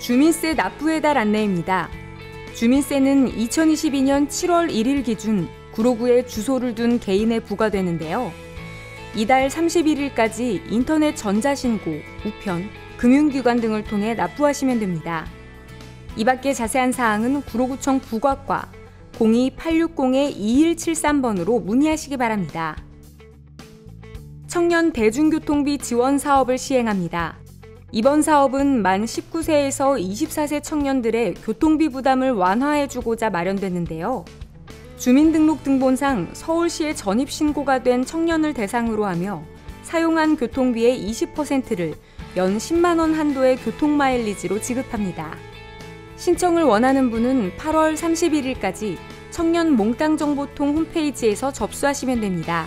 주민세 납부의 달 안내입니다. 주민세는 2022년 7월 1일 기준 구로구에 주소를 둔 개인에 부과되는데요. 이달 31일까지 인터넷 전자신고, 우편, 금융기관 등을 통해 납부하시면 됩니다. 이 밖에 자세한 사항은 구로구청 부과과 02-860-2173번으로 문의하시기 바랍니다. 청년 대중교통비 지원 사업을 시행합니다. 이번 사업은 만 19세에서 24세 청년들의 교통비 부담을 완화해주고자 마련됐는데요. 주민등록등본상 서울시에 전입신고가 된 청년을 대상으로 하며 사용한 교통비의 20%를 연 10만 원 한도의 교통마일리지로 지급합니다. 신청을 원하는 분은 8월 31일까지 청년 몽땅정보통 홈페이지에서 접수하시면 됩니다.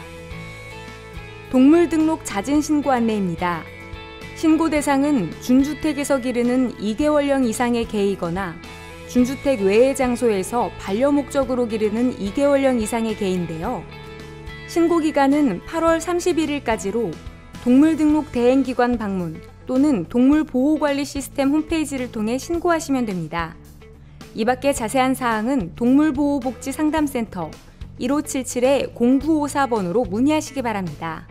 동물등록 자진신고 안내입니다. 신고 대상은 준주택에서 기르는 2개월령 이상의 개이거나 준주택 외의 장소에서 반려 목적으로 기르는 2개월령 이상의 개인데요. 신고 기간은 8월 31일까지로 동물등록 대행기관 방문 또는 동물보호관리 시스템 홈페이지를 통해 신고하시면 됩니다. 이 밖에 자세한 사항은 동물보호복지상담센터 1577-0954번으로 문의하시기 바랍니다.